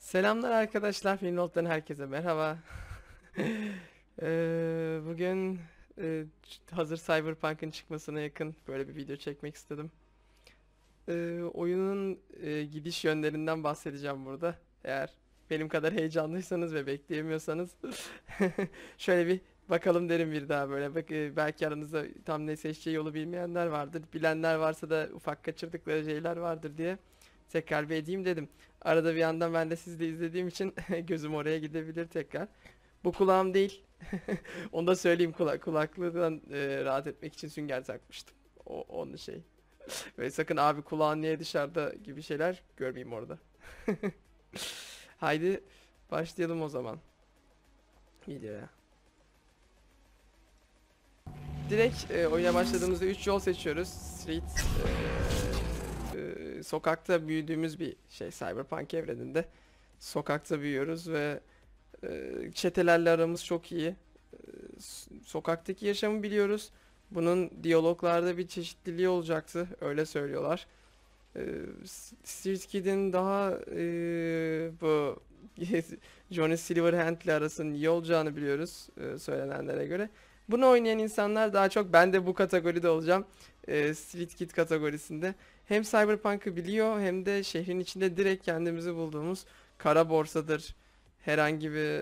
Selamlar arkadaşlar, Filmnot'tan herkese merhaba. Bugün hazır Cyberpunk'ın çıkmasına yakın böyle bir video çekmek istedim. Oyunun gidiş yönlerinden bahsedeceğim burada. Eğer benim kadar heyecanlıysanız ve bekleyemiyorsanız şöyle bir bakalım derim bir daha böyle. Bak, belki aranızda tam ne seçeceği yolu bilmeyenler vardır. Bilenler varsa da ufak kaçırdıkları şeyler vardır diye tekrar bir edeyim dedim. Arada bir yandan ben de sizi de izlediğim için gözüm oraya gidebilir tekrar. Bu kulağım değil. Onu da söyleyeyim, kulaklıktan rahat etmek için sünger takmıştım. Onu şey. Ve sakın abi kulağın niye dışarıda gibi şeyler görmeyeyim orada. Haydi başlayalım o zaman videoya. Direkt oyuna başladığımızda 3 yol seçiyoruz. Sokakta büyüdüğümüz bir şey, Cyberpunk evreninde. Sokakta büyüyoruz ve çetelerle aramız çok iyi. Sokaktaki yaşamı biliyoruz. Bunun diyaloglarda bir çeşitliliği olacaktı, öyle söylüyorlar. E, Street Kid'in daha bu Johnny Silverhand'le arasının iyi olacağını biliyoruz söylenenlere göre. Bunu oynayan insanlar daha çok, ben de bu kategoride olacağım. Street Kid kategorisinde. Hem Cyberpunk'ı biliyor hem de şehrin içinde direkt kendimizi bulduğumuz kara borsadır, herhangi bir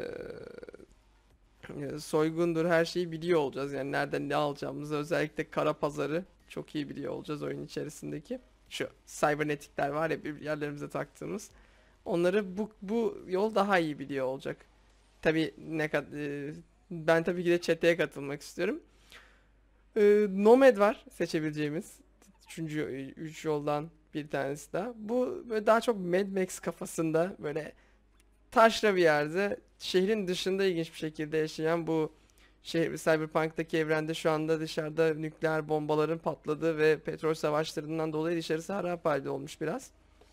soygundur, her şeyi biliyor olacağız. Yani nereden ne alacağımızı, özellikle kara pazarı çok iyi biliyor olacağız oyun içerisindeki. Şu cybernetikler var ya, bir yerlerimize taktığımız. Onları bu yol daha iyi biliyor olacak. Tabii ne kadar ben tabii ki de çeteye katılmak istiyorum. Nomad var seçebileceğimiz. Üç yoldan bir tanesi daha. Bu böyle daha çok Mad Max kafasında, böyle taşra bir yerde, şehrin dışında ilginç bir şekilde yaşayan bu şehir, Cyberpunk'taki evrende şu anda dışarıda nükleer bombaların patladığı ve petrol savaşlarından dolayı dışarısı harap halde olmuş biraz.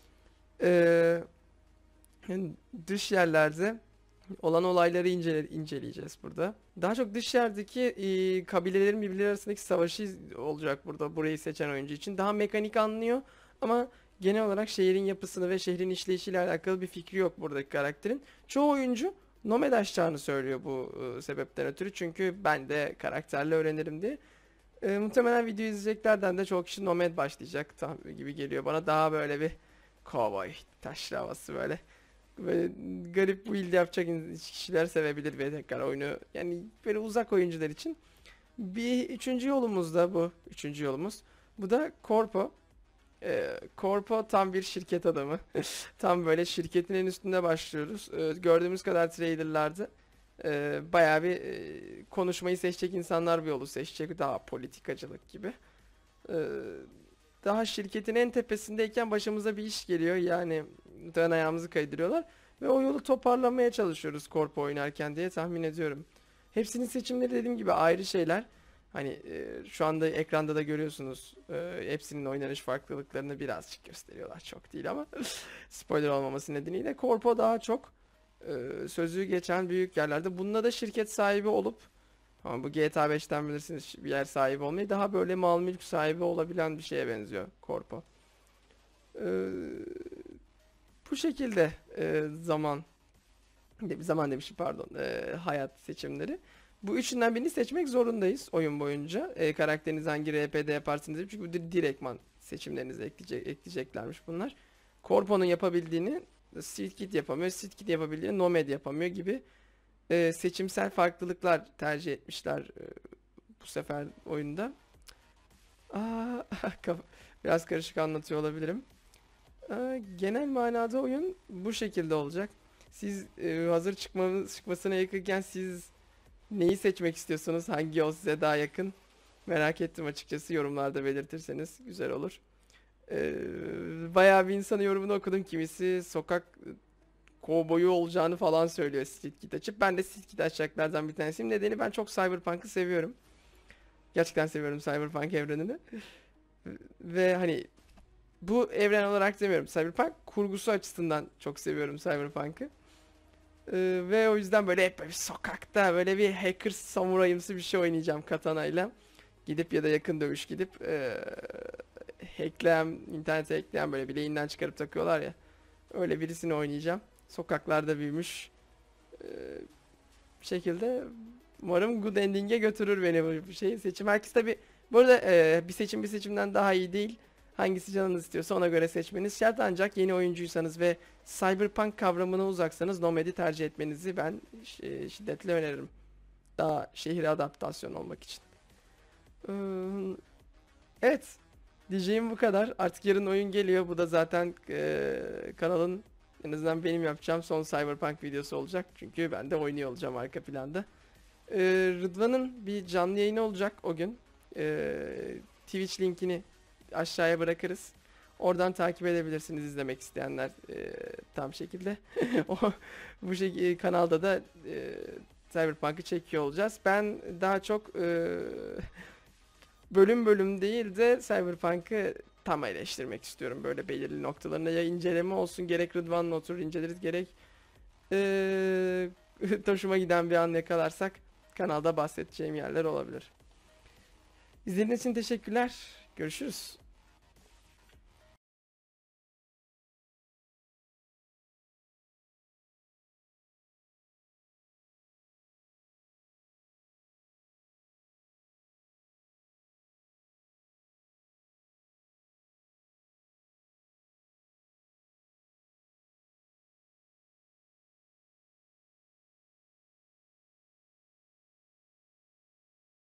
Ee, yani dış yerlerde olan olayları inceleyeceğiz burada. Daha çok dış yerdeki kabilelerin birbirleri arasındaki savaşı olacak burada, burayı seçen oyuncu için. Daha mekanik anlıyor ama genel olarak şehrin yapısını ve şehrin işleyişiyle alakalı bir fikri yok buradaki karakterin. Çoğu oyuncu Nomad açacağını söylüyor bu sebepten ötürü. Çünkü ben de karakterle öğrenirim diye. Muhtemelen video izleyeceklerden de çoğu kişi Nomad başlayacak gibi geliyor bana. Daha böyle bir cowboy taşlı havası böyle. Böyle garip build yapacak kişiler sevebilir ve tekrar oyunu, yani böyle uzak oyuncular için. Bir üçüncü yolumuz da bu. Üçüncü yolumuz. Bu da Corpo. Corpo tam bir şirket adamı. Tam böyle şirketin en üstünde başlıyoruz. Gördüğümüz kadar trailerlarda bayağı bir konuşmayı seçecek insanlar bir yolu seçecek. Daha politikacılık gibi. E, Daha şirketin en tepesindeyken başımıza bir iş geliyor. Yani muhtemelen ayağımızı kaydırıyorlar. Ve o yolu toparlamaya çalışıyoruz korpo oynarken diye tahmin ediyorum. Hepsinin seçimleri dediğim gibi ayrı şeyler. Hani şu anda ekranda da görüyorsunuz. Hepsinin oynanış farklılıklarını birazcık gösteriyorlar. Çok değil ama spoiler olmaması nedeniyle. Korpo daha çok sözü geçen büyük yerlerde. Bununla da şirket sahibi olup, ama bu GTA 5'ten bilirsiniz, bir yer sahibi olmayı, daha böyle mal mülk sahibi olabilen bir şeye benziyor korpo. Ee, Bu şekilde zaman demişim, pardon, hayat seçimleri. Bu üçünden birini seçmek zorundayız oyun boyunca. Karakteriniz hangi RP'de yaparsınız diye. Çünkü bu direktman seçimlerinize ekleyeceklermiş bunlar. Corpo'nun yapabildiğini Street Kid yapamıyor. Street Kid yapabildiğini Nomad yapamıyor gibi seçimsel farklılıklar tercih etmişler bu sefer oyunda. Aa, biraz karışık anlatıyor olabilirim. Genel manada oyun bu şekilde olacak. Siz hazır çıkmasına yakınken siz neyi seçmek istiyorsunuz? Hangi yol size daha yakın? Merak ettim açıkçası. Yorumlarda belirtirseniz güzel olur. Bayağı bir insanın yorumunu okudum. Kimisi sokak kovboyu olacağını falan söylüyor Street Kid açıp. Ben de Street Kid açacaklardan bir tanesiyim. Nedeni, ben çok Cyberpunk'ı seviyorum. Gerçekten seviyorum Cyberpunk evrenini. Ve hani bu evren olarak demiyorum. Cyberpunk kurgusu açısından çok seviyorum Cyberpunk'ı. Ve o yüzden böyle hep böyle bir sokakta böyle bir hacker samurayımsı bir şey oynayacağım katanayla. Gidip ya da yakın dövüş gidip hackleyen, internete hackleyen, böyle bileğinden çıkarıp takıyorlar ya. Öyle birisini oynayacağım. sokaklarda büyümüş e, şekilde umarım good ending'e götürür beni bu şey seçim. Herkes tabi bu arada bir seçim bir seçimden daha iyi değil. Hangisi canınız istiyorsa ona göre seçmeniz şart, ancak yeni oyuncuysanız ve cyberpunk kavramına uzaksanız Nomad'i tercih etmenizi ben şiddetle öneririm. Daha şehir adaptasyon olmak için. Ee, evet. Diyeceğim bu kadar. Artık yarın oyun geliyor. Bu da zaten kanalın, en azından benim yapacağım son Cyberpunk videosu olacak. Çünkü ben de oynuyor olacağım arka planda. Rıdvan'ın bir canlı yayını olacak o gün. Twitch linkini aşağıya bırakırız. Oradan takip edebilirsiniz izlemek isteyenler tam şekilde. O bu şekilde kanalda da Cyberpunk'ı çekiyor olacağız. Ben daha çok bölüm bölüm değil de Cyberpunk'ı tam eleştirmek istiyorum. Böyle belirli noktalarında ya inceleme olsun, gerek Rıdvan'la oturur inceleriz, gerek hoşuma giden bir an yakalarsak kanalda bahsedeceğim yerler olabilir. İzlediğiniz için teşekkürler. Görüşürüz.